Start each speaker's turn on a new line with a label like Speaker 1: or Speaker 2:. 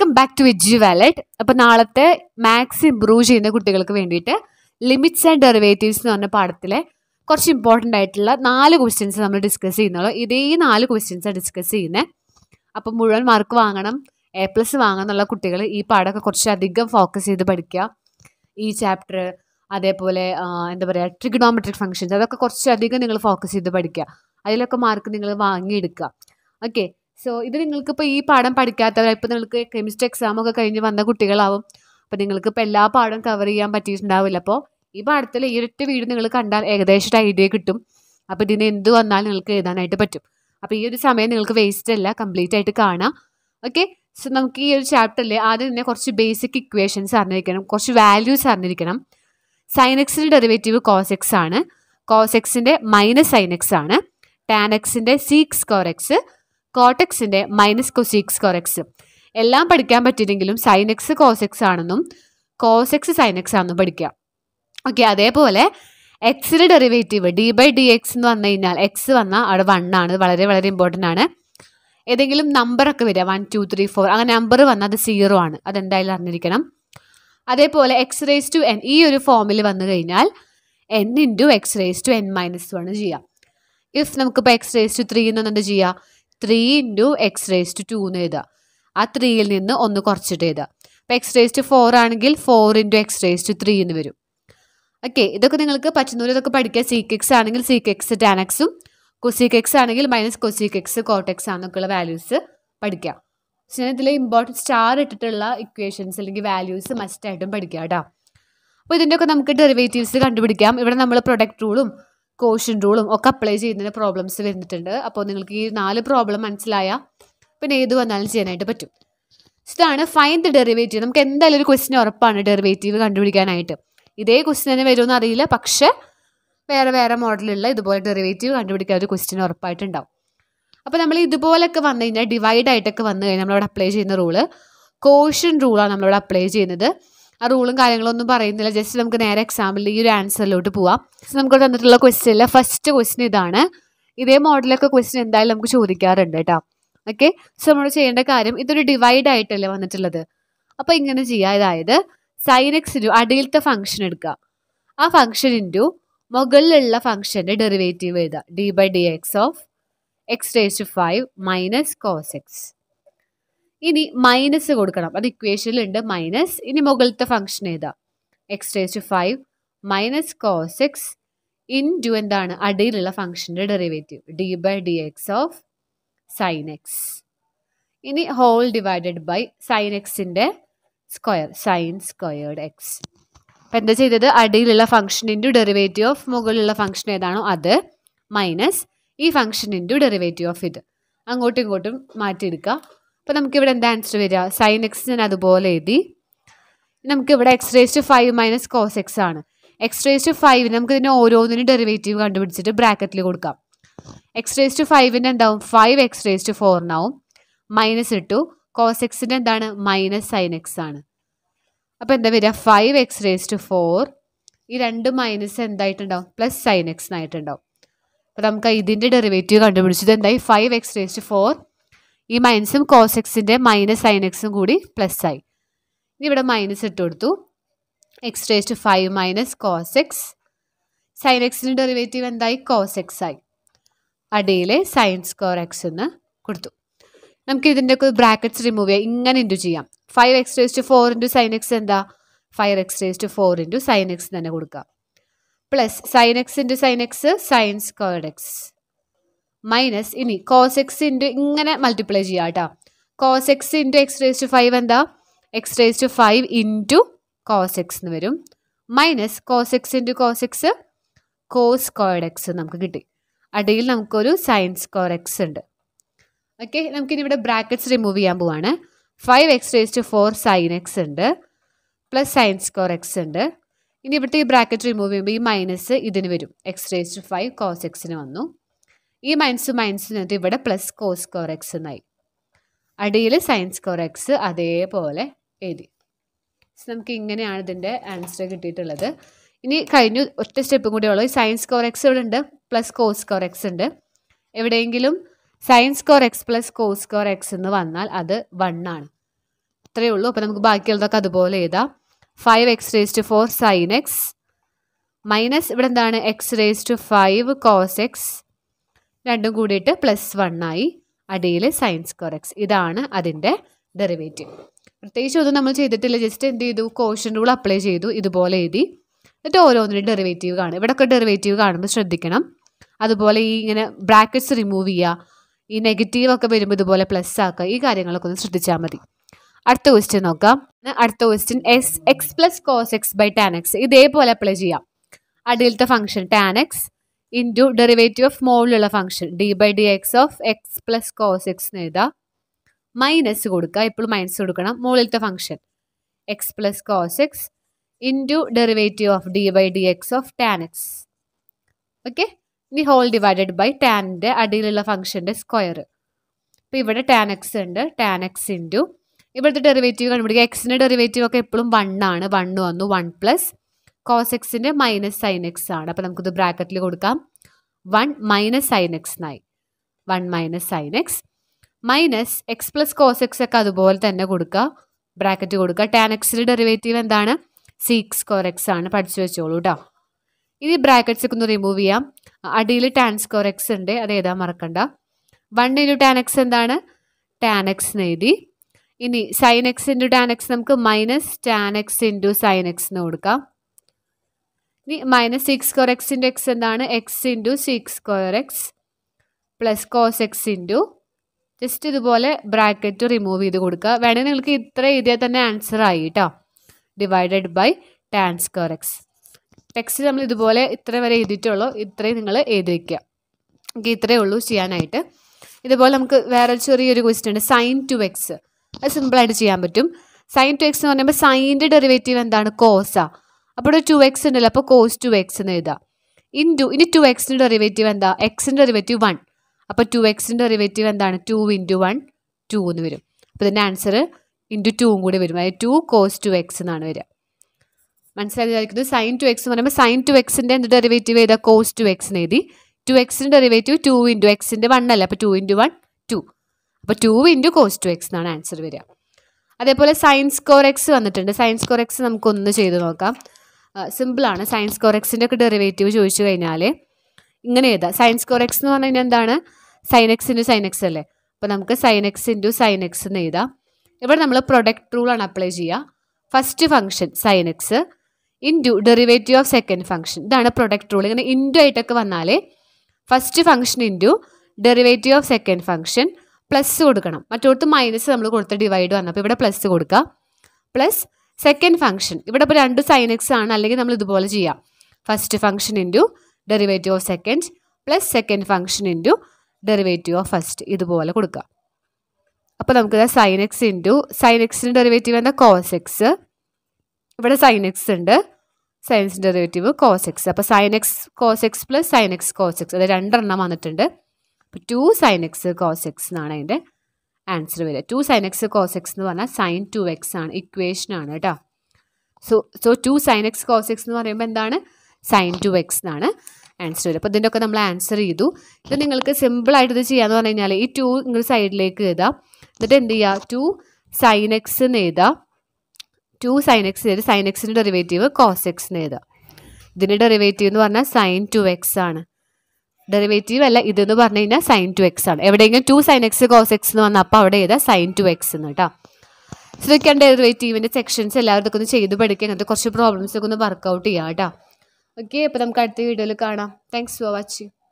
Speaker 1: Welcome back to എജ് വാലറ്റ്. അപ്പോൾ നാളത്തെ മാത്സ് ഇംപ്രൂവ് ചെയ്യുന്ന കുട്ടികൾക്ക് വേണ്ടിയിട്ട് ലിമിറ്റ്സ് ആൻഡ് ഡെറിവേറ്റീവ്സ് എന്ന് പറഞ്ഞ പാഠത്തിലെ കുറച്ച് ഇമ്പോർട്ടൻ്റ് ആയിട്ടുള്ള 4 ക്വസ്റ്റ്യൻസ് നമ്മൾ ഡിസ്കസ് ചെയ്യുന്നുള്ളൂ. ഇതേ 4 ക്വസ്റ്റ്യൻസാണ് ഡിസ്കസ് ചെയ്യുന്നത്. അപ്പം മുഴുവൻ മാർക്ക് വാങ്ങണം, A+ വാങ്ങണം എന്നുള്ള കുട്ടികൾ ഈ പാഠമൊക്കെ കുറച്ചധികം ഫോക്കസ് ചെയ്ത് പഠിക്കുക. ഈ ചാപ്റ്റർ, അതേപോലെ എന്താ പറയുക, ട്രിഗണോമെട്രിക് ഫംഗ്ഷൻസ്, അതൊക്കെ കുറച്ചധികം നിങ്ങൾ ഫോക്കസ് ചെയ്ത് പഠിക്കുക. അതിലൊക്കെ മാർക്ക് നിങ്ങൾ വാങ്ങിയെടുക്കുക. ഓക്കെ, സോ ഇത് നിങ്ങൾക്കിപ്പോൾ ഈ പാഠം പഠിക്കാത്തവർ, ഇപ്പോൾ നിങ്ങൾക്ക് കെമിസ്ട്രി എക്സാം ഒക്കെ കഴിഞ്ഞ് വന്ന കുട്ടികളാവും. അപ്പോൾ നിങ്ങൾക്കിപ്പോൾ എല്ലാ പാഠം കവർ ചെയ്യാൻ പറ്റിയിട്ടുണ്ടാവില്ല. അപ്പോൾ ഈ പാഠത്തിൽ ഈ ഒരൊറ്റ വീഡിയോ നിങ്ങൾ കണ്ടാൽ ഏകദേശം ഒരു ഐഡിയ കിട്ടും. അപ്പോൾ ഇതിന് എന്ത് വന്നാലും നിങ്ങൾക്ക് എഴുതാനായിട്ട് പറ്റും. അപ്പോൾ ഈ ഒരു സമയം നിങ്ങൾക്ക് വേസ്റ്റ് അല്ല, കംപ്ലീറ്റ് ആയിട്ട് കാണാം. ഓക്കെ, സോ നമുക്ക് ഈ ഒരു ചാപ്റ്ററിൽ ആദ്യം തന്നെ കുറച്ച് ബേസിക് ഇക്വേഷൻസ് അറിഞ്ഞിരിക്കണം, കുറച്ച് വാല്യൂസ് അറിഞ്ഞിരിക്കണം. സൈൻ എക്സിൻ്റെ ഡെറിവേറ്റീവ് കോസ് എക്സ് ആണ്, കോസ് എക്സിൻ്റെ മൈനസ് സൈൻ എക്സ് ആണ്, ടാൻ എക്സിൻ്റെ സീക്ക് സ്ക്വയർ എക്സ്, കോട്ടെക്സിൻ്റെ മൈനസ് കൊസീക്ക് സ്ക്വയർ എക്സ്. എല്ലാം പഠിക്കാൻ പറ്റിയില്ലെങ്കിലും സൈൻ എക്സ് കോസ് എക്സ് ആണെന്നും കോസ് എക്സ് സൈൻ എക്സ് ആണെന്നും പഠിക്കാം. ഓക്കെ, അതേപോലെ എക്സിൻ്റെ ഡെറിവേറ്റീവ് d/dx എന്ന് വന്നു കഴിഞ്ഞാൽ എക്സ് വന്നാൽ അവിടെ 1 ആണ്. വളരെ വളരെ ഇമ്പോർട്ടൻ്റ് ആണ്. ഏതെങ്കിലും നമ്പറൊക്കെ വരിക 1 2 3 4 അങ്ങനെ നമ്പർ വന്നാൽ അത് 0 ആണ്. അതെന്തായാലും അറിഞ്ഞിരിക്കണം. അതേപോലെ എക്സ് റേസ് ടു എൻ ഈ ഒരു ഫോമിൽ വന്നു കഴിഞ്ഞാൽ n into x raise to n minus 1 ചെയ്യാം. ഇഫ് നമുക്കിപ്പോൾ എക്സ് റേസ് ടു 3 എന്ന് എന്ത് ചെയ്യുക, 3 ഇൻറ്റു എക്സ് റേസ് ടു 2 എന്ന് എഴുതുക. ആ 3യിൽ നിന്ന് 1 കുറച്ചിട്ട് എഴുതുക. അപ്പോൾ എക്സ് റേസ് ടു 4 ആണെങ്കിൽ 4 ഇൻറ്റു എക്സ് റേസ് ടു 3 എന്ന് വരും. ഓക്കെ, ഇതൊക്കെ നിങ്ങൾക്ക് പറ്റുന്നവർ ഇതൊക്കെ പഠിക്കുക. സീക്ക് എക്സ് ആണെങ്കിൽ സീക്ക് എക്സ് ടാൻ എക്സും, കൊസീക്ക് എക്സ് ആണെങ്കിൽ മൈനസ് കൊസീക്ക് എക്സ് കോട്ടെക്സ് ആണെന്നൊക്കെയുള്ള വാല്യൂസ് പഠിക്കുക. പക്ഷേ ഞാൻ ഇതിൽ ഇമ്പോർട്ടൻറ്റ് സ്റ്റാർ ഇട്ടിട്ടുള്ള ഇക്വേഷൻസ് അല്ലെങ്കിൽ വാല്യൂസ് മസ്റ്റായിട്ടും പഠിക്കുക കേട്ടോ. അപ്പോൾ ഇതിൻ്റെയൊക്കെ നമുക്ക് ഡെറിവേറ്റീവ്സ് കണ്ടുപിടിക്കാം. ഇവിടെ നമ്മൾ പ്രൊഡക്റ്റ് റൂളും കോഷ്യൻ റൂളും ഒക്കെ അപ്ലൈ ചെയ്യുന്നതിന് പ്രോബ്ലംസ് വരുന്നിട്ടുണ്ട്. അപ്പോൾ നിങ്ങൾക്ക് ഈ 4 പ്രോബ്ലം മനസ്സിലായാൽ പിന്നെ ഏത് വന്നാലും ചെയ്യാനായിട്ട് പറ്റും. ഇതാണ് ഫൈൻഡ് ദ ഡെറിവേറ്റീവ്. നമുക്ക് എന്തായാലും ഒരു ക്വസ്റ്റ്യൻ ഉറപ്പാണ് ഡെറിവേറ്റീവ് കണ്ടുപിടിക്കാനായിട്ട്. ഇതേ ക്വസ്റ്റ്യൻ തന്നെ വരുമെന്ന് അറിയില്ല, പക്ഷേ വേറെ വേറെ മോഡലുള്ള ഇതുപോലെ ഡെറിവേറ്റീവ് കണ്ടുപിടിക്കാൻ ഒരു ക്വസ്റ്റ്യൻ ഉറപ്പായിട്ടുണ്ടാവും. അപ്പോൾ നമ്മൾ ഇതുപോലൊക്കെ വന്നു കഴിഞ്ഞാൽ ഡിവൈഡ് ആയിട്ടൊക്കെ വന്നു കഴിഞ്ഞാൽ നമ്മളവിടെ അപ്ലൈ ചെയ്യുന്ന റൂള് കോഷ്യൻ റൂളാണ് നമ്മളിവിടെ അപ്ലൈ ചെയ്യുന്നത്. ആ റൂളും കാര്യങ്ങളൊന്നും പറയുന്നില്ല, ജസ്റ്റ് നമുക്ക് നേരെ എക്സാമ്പിളിൽ ഈ ഒരു ആൻസറിലോട്ട് പോവാം. നമുക്ക് തന്നിട്ടുള്ള ക്വസ്റ്റ്യനിലെ ഫസ്റ്റ് ക്വസ്റ്റ്യൻ ഇതാണ്. ഇതേ മോഡലൊക്കെ ക്വസ്റ്റ്യൻ എന്തായാലും നമുക്ക് ചോദിക്കാറുണ്ട് കേട്ടോ. ഓക്കെ, സോ നമ്മൾ ചെയ്യേണ്ട കാര്യം, ഇതൊരു ഡിവൈഡ് ആയിട്ടല്ലേ വന്നിട്ടുള്ളത്. അപ്പോൾ ഇങ്ങനെ ചെയ്യുക, അതായത് സൈൻ എക്സ് ഇൻറ്റു അടിയിലത്തെ ഫംഗ്ഷൻ എടുക്കുക, ആ ഫംഗ്ഷൻ ഇൻറ്റു മുകളിലുള്ള ഫംഗ്ഷൻ്റെ ഡെറിവേറ്റീവ് എഴുതുക, d/dx of x raise to 5 minus cos x. ഇനി മൈനസ് കൊടുക്കണം, അത് ഇക്വേഷനിലുണ്ട് മൈനസ്. ഇനി മുകളിലത്തെ ഫംഗ്ഷൻ എഴുതാം, x raise to 5 minus cos x into എന്താണ് അടിയിലുള്ള ഫംഗ്ഷൻ്റെ derivative d/dx of sine x. ഇനി ഹോൾ ഡിവൈഡഡ് ബൈ സൈൻ എക്സിൻ്റെ സ്ക്വയർ, സൈൻ സ്ക്വയേർഡ് എക്സ്. അപ്പം എന്താ ചെയ്തത്, അടിയിലുള്ള ഫംഗ്ഷൻ ഇൻറ്റു ഡെറിവേറ്റീവ് ഓഫ് മുകളിലുള്ള ഫംഗ്ഷൻ ഏതാണോ അത് മൈനസ് ഈ ഫംഗ്ഷൻ ഇൻറ്റു ഡെറിവേറ്റീവ് ഓഫ് ഇത്, അങ്ങോട്ടും ഇങ്ങോട്ടും മാറ്റിയെടുക്കുക. അപ്പോൾ നമുക്കിവിടെ എന്താ ആൻസർ വരിക, സൈൻ എക്സ് ഞാൻ അതുപോലെ എഴുതി. നമുക്കിവിടെ x raise to 5 minus cos x ആണ്. എക്സ് റേസ് ടു 5 നമുക്ക് ഇതിന് ഓരോന്നിനും ഡെറിവേറ്റീവ് കണ്ടുപിടിച്ചിട്ട് ബ്രാക്കറ്റിൽ കൊടുക്കാം. എക്സ് റേസ് ടു 5ൻ്റെ എന്താവും 5 എക്സ് റേസ് ടു 4 എന്നാവും, മൈനസ് ഇട്ടു. കോസ് എക്സിൻ്റെ എന്താണ് മൈനസ് സൈൻ എക്സ് ആണ്. അപ്പോൾ എന്താ വരിക 5 എക്സ് റേസ് ടു 4, ഈ 2 മൈനസ് എന്തായിട്ടുണ്ടാവും പ്ലസ് സൈൻ എക്സ് എന്നായിട്ടുണ്ടാവും. അപ്പോൾ നമുക്ക് ഇതിൻ്റെ ഡെറിവേറ്റീവ് കണ്ടുപിടിച്ചത് എന്തായി 5 എക്സ് റേസ് ടു 4, ഈ മൈനസും കോസ് എക്സിൻ്റെ മൈനസ് സൈൻ എക്സും കൂടി പ്ലസ് ആയി. ഇനി ഇവിടെ മൈനസ് ഇട്ട് കൊടുത്തു, x raise to 5 minus cos x, sine എക്സിൻ്റെ ഡെറിവേറ്റീവ് എന്തായി കോസ് എക്സ് ആയി, അടിയിൽ സൈൻ സ്ക്വയർ എക്സ് എന്ന് കൊടുത്തു. നമുക്ക് ഇതിൻ്റെ ഒക്കെ ബ്രാക്കറ്റ്സ് റിമൂവ് ചെയ്യാം, ഇങ്ങനെ ഇൻറ്റു ചെയ്യാം. 5 x raise to 4 into sine x എന്താ 5 x raise to 4 into sine x തന്നെ കൊടുക്കുക, plus sine x into sine x sine squared x, minus ഇനി കോസ് എക്സ് ഇൻറ്റു ഇങ്ങനെ മൾട്ടിപ്ലൈ ചെയ്യാം കേട്ടോ. Cos x into x raise to 5 എന്താ x raise to 5 into cos x എന്ന് വരും, minus cos x into cos x cos squared x നമുക്ക് കിട്ടി. അടിയിൽ നമുക്കൊരു സൈൻ സ്ക്വയർ എക്സ് ഉണ്ട്. ഓക്കെ, നമുക്കിനി ഇവിടെ ബ്രാക്കറ്റ്സ് റിമൂവ് ചെയ്യാൻ പോവാണ്. 5 x raise to 4 sine x ഉണ്ട്, പ്ലസ് സൈൻ സ്ക്വയർ എക്സ് ഉണ്ട്. ഇനി ഇവിടുത്തെ ഈ ബ്രാക്കറ്റ് റിമൂവ് ചെയ്യുമ്പോൾ ഈ മൈനസ് ഇതിന് വരും, എക്സ് റേസ് ടു 5 കോസ് എക്സിന് വന്നു. ഈ മൈനസ് എന്നിട്ട് ഇവിടെ പ്ലസ് കോസ് സ്ക്വയർ എക്സ് എന്നായി. അടിയിൽ സൈൻ സ്ക്വയർ എക്സ് അതേപോലെ എഴുതി. നമുക്ക് ഇങ്ങനെയാണ് ഇതിൻ്റെ ആൻസർ കിട്ടിയിട്ടുള്ളത്. ഇനി കഴിഞ്ഞു, ഒറ്റ സ്റ്റെപ്പും കൂടി ഉള്ളൂ. സൈൻ സ്ക്വയർ എക്സ് ഇവിടെ ഉണ്ട്, പ്ലസ് കോസ് സ്ക്വയർ എക്സ് ഉണ്ട്. എവിടെയെങ്കിലും sine square x plus cos square x എന്ന് വന്നാൽ അത് 1 ആണ്. ഇത്രയേ ഉള്ളൂ. അപ്പോൾ നമുക്ക് ബാക്കിയുള്ളതൊക്കെ അതുപോലെ എഴുതാം. 5x⁴ sin x മൈനസ് ഇവിടെ എന്താണ് x⁵ cos x രണ്ടും കൂടിയിട്ട് +1 ആയി. അടിയിൽ sin² x. ഇതാണ് അതിൻ്റെ ഡെറിവേറ്റീവ്. പ്രത്യേകിച്ച് ഒന്നും നമ്മൾ ചെയ്തിട്ടില്ല. ജസ്റ്റ് എന്ത് ചെയ്തു, കോഷ്യൻ്റ് റൂൾ അപ്ലൈ ചെയ്തു, ഇതുപോലെ എഴുതി. എന്നിട്ട് ഓരോന്നിനും ഡെറിവേറ്റീവ് കാണും. ഇവിടെയൊക്കെ ഡെറിവേറ്റീവ് കാണുമ്പോൾ ശ്രദ്ധിക്കണം. അതുപോലെ ഈ ഇങ്ങനെ ബ്രാക്കറ്റ്സ് റിമൂവ് ചെയ്യുക, ഈ നെഗറ്റീവ് ഒക്കെ വരുമ്പോൾ ഇതുപോലെ പ്ലസ് ആക്കുക, ഈ കാര്യങ്ങളൊക്കെ ഒന്ന് ശ്രദ്ധിച്ചാൽ മതി. അടുത്ത ക്വസ്റ്റ്യൻ നോക്കാം. അടുത്ത question x + cos x / tan x. ഇതേപോലെ അപ്ലൈ ചെയ്യാം. അടിയിലത്തെ function tan x into derivative of മുകളിലുള്ള function d/dx of x + cos x എന്ന് എഴുതാം. മൈനസ് കൊടുക്കുക, എപ്പോഴും മൈനസ് കൊടുക്കണം. മുകളിലത്തെ function x + cos x into derivative of d/dx of tan x. Okay, ഇനി ഹോൾ ഡിവൈഡഡ് ബൈ ടാനിൻ്റെ അടിയിലുള്ള ഫംഗ്ഷൻ്റെ സ്ക്വയർ. അപ്പോൾ ഇവിടെ tan x ഉണ്ട്, tan x ഇൻറ്റു ഇവിടുത്തെ ഡെറിവേറ്റീവ് കണ്ടുപിടിക്കുക. എക്സിൻ്റെ ഡെറിവേറ്റീവ് ഒക്കെ എപ്പോഴും 1 ആണ്. 1 വന്നു. 1 + cos x-ൻ്റെ -sin x ആണ്. അപ്പോൾ നമുക്കിത് ബ്രാക്കറ്റിൽ കൊടുക്കാം. 1 - sin x എന്നായി. 1 - sin x minus x + cos x ഒക്കെ അതുപോലെ തന്നെ കൊടുക്കുക, ബ്രാക്കറ്റ് കൊടുക്കുക. tan x-ൻ്റെ ഡെറിവേറ്റീവ് എന്താണ്? sec² x ആണ്. പഠിച്ചു വെച്ചോളൂ കേട്ടോ. ഇനി ബ്രാക്കറ്റ്സ് ഒക്കെ ഒന്ന് റിമൂവ് ചെയ്യാം. അടിയിൽ tan² x ഉണ്ട്, അത് എഴുതാൻ മറക്കണ്ട. 1 × tan x എന്താണ്? tan x എന്ന് എഴുതി. ഇനി sin x × tan x നമുക്ക് -tan x × sin x എന്ന് കൊടുക്കാം. ഇനി -sec² x × x എന്താണ്? x × sec² x + cos x into just ഇതുപോലെ ബ്രാക്കറ്റ് റിമൂവ് ചെയ്ത് കൊടുക്കുക. വേണമെങ്കിൽ നിങ്ങൾക്ക് ഇത്ര എഴുതിയാൽ തന്നെ ആൻസർ ആയി കേട്ടോ. Divided by tan² x. Text നമ്മൾ ഇതുപോലെ ഇത്ര വരെ എഴുതിയിട്ടുള്ളൂ, ഇത്രയും നിങ്ങൾ എഴുതി വയ്ക്കുക. എനിക്ക് ഇത്രയേ ഉള്ളൂ ചെയ്യാനായിട്ട്. ഇതുപോലെ നമുക്ക് വേറെ ചെറിയൊരു ക്വസ്റ്റ്യൻ ഉണ്ട്, sin 2x. അത് സിമ്പിളായിട്ട് ചെയ്യാൻ പറ്റും. sin 2x എന്ന് പറയുമ്പോൾ സൈൻ്റെ ഡെറിവേറ്റീവ് എന്താണ്? കോസാ. അപ്പോൾ ഇവിടെ 2x ഉണ്ടല്ലോ, അപ്പോൾ cos 2x എന്ന് എഴുതാം. ഇൻറ്റു ഇനി 2x-ൻ്റെ ഡെറിവേറ്റീവ് എന്താ? x-ൻ്റെ ഡെറിവേറ്റീവ് 1. അപ്പോൾ 2x-ൻ്റെ ഡെറിവേറ്റീവ് എന്താണ്? 2 × 1 2 എന്ന് വരും. അപ്പോൾ ഇതിൻ്റെ ആൻസർ ഇൻറ്റു 2 കൂടി വരും. അതായത് 2 cos 2x എന്നാണ് വരിക. മനസ്സിലായിരിക്കുന്നത്. sin 2x എന്ന് പറയുമ്പോൾ sin 2x-ൻ്റെ എന്ത് ഡെറിവേറ്റീവ് ചെയ്താൽ cos 2x എന്ന് എഴുതി. 2x-ൻ്റെ ഡെറിവേറ്റീവ് 2 × x-ൻ്റെ 1 അല്ല, അപ്പോൾ 2 × 1 2. അപ്പോൾ 2 × cos 2x എന്നാണ് ആൻസർ വരിക. അതേപോലെ sin² x വന്നിട്ടുണ്ട്. sin² x നമുക്കൊന്ന് ചെയ്ത് നോക്കാം. സിമ്പിളാണ്. sin² x-ൻ്റെ ഒക്കെ ഡെറിവേറ്റീവ് ചോദിച്ചു കഴിഞ്ഞാൽ ഇങ്ങനെ എഴുതാം. sin² x എന്ന് പറഞ്ഞു കഴിഞ്ഞാൽ എന്താണ്? sin x × sin x അല്ലേ. അപ്പോൾ നമുക്ക് sin x × sin x എന്ന് എഴുതാം. ഇവിടെ നമ്മൾ പ്രൊഡക്റ്റ് റൂളാണ് അപ്ലൈ ചെയ്യുക. First function sin x into derivative of second function. ഇതാണ് പ്രൊഡക്റ്റ് റൂൾ. ഇങ്ങനെ ഇൻറ്റു ആയിട്ടൊക്കെ വന്നാൽ first function into derivative of second function plus കൊടുക്കണം. മറ്റോടത്ത് മൈനസ് നമ്മൾ കൊടുത്ത് ഡിവൈഡ് വന്നപ്പോൾ ഇവിടെ പ്ലസ് കൊടുക്കുക. പ്ലസ് സെക്കൻഡ് ഫംഗ്ഷൻ, ഇവിടെ ഇപ്പോൾ 2 sin x ആണ്, അല്ലെങ്കിൽ നമ്മൾ ഇതുപോലെ ചെയ്യാം. First function into derivative of second plus second function into derivative of first, ഇതുപോലെ കൊടുക്കുക. അപ്പോൾ നമുക്ക് sin x ഇൻറ്റു sin x-ൻ്റെ ഡെറിവേറ്റീവ് എന്താ? cos x. ഇവിടെ sin x ഉണ്ട്, sin x-ൻ്റെ ഡെറിവേറ്റീവ് cos x. അപ്പോൾ sin x cos x + sin x cos x, അത് 2 എണ്ണം വന്നിട്ടുണ്ട്. അപ്പോൾ 2 sin x cos x എന്നാണ് അതിൻ്റെ ആൻസർ വരിക. 2 sin x cos x എന്ന് പറഞ്ഞാൽ sin 2x ആണ്, ഇക്വേഷനാണ് കേട്ടോ. So 2 sin x cos x എന്ന് പറയുമ്പോൾ എന്താണ്? sin 2x എന്നാണ് ആൻസർ വരിക. അപ്പോൾ ഇതിൻ്റെ ഒക്കെ നമ്മൾ ആൻസർ ചെയ്തു. ഇത് നിങ്ങൾക്ക് സിമ്പിളായിട്ട് ഇത് ചെയ്യാമെന്ന് പറഞ്ഞു കഴിഞ്ഞാൽ ഈ 2 നിങ്ങൾ സൈഡിലേക്ക് എഴുതാം. എന്നിട്ട് എന്ത് ചെയ്യുക? 2 sin x എന്ന് എഴുതാം. 2 sin x എഴുതി sin x-ൻ്റെ ഡെറിവേറ്റീവ് cos x എന്ന് എഴുതാം. ഇതിൻ്റെ ഡെറിവേറ്റീവ് എന്ന് പറഞ്ഞാൽ sin 2x ആണ്. ഡെറിവേറ്റീവ് അല്ല ഇതെന്ന് പറഞ്ഞു കഴിഞ്ഞാൽ sin 2x ആണ്. എവിടെയെങ്കിലും 2 sin x cos x എന്ന് വന്നാൽ അപ്പോൾ അവിടെ എഴുതാം sin 2x എന്ന് കേട്ടോ. സോ ഇതൊക്കെയാണ് ഡെറിവേറ്റീവിൻ്റെ സെക്ഷൻസ്. എല്ലാവരും ഇതൊക്കെ ഒന്ന് ചെയ്ത് പഠിക്കുക. അങ്ങനത്തെ കുറച്ച് പ്രോബ്ലംസ് ഒക്കെ ഒന്ന് വർക്കൗട്ട് ചെയ്യാം കേട്ടോ. ഓക്കെ, അപ്പോൾ നമുക്ക് അടുത്ത വീഡിയോയിൽ കാണാം. Thanks for watching.